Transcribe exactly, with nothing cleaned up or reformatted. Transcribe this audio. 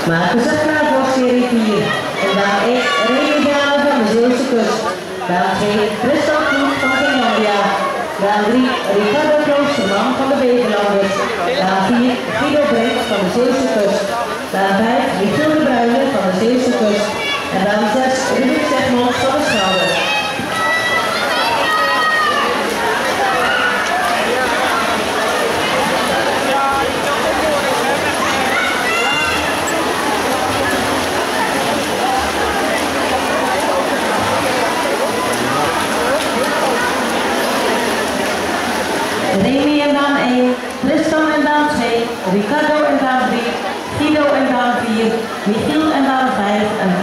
Maken zich klaar voor serie vier. En baan één, Remy Dalen van de Zeeuwse kust. Baan twee, Tristan Kloek van Finlandia. Baan drie, Ricardo Kloosterman van de Beverlanders. Baan vier, Guido Brink van de Zeeuwse kust. Baan vijf, Michiel de Bruyne van de Zeeuwse kust. En baan zes, Rubik Zegmond van de Schouder. Remy in baan één, Tristan in baan twee, Ricardo in baan drie, Guido in baan vier, Michiel in baan vijf en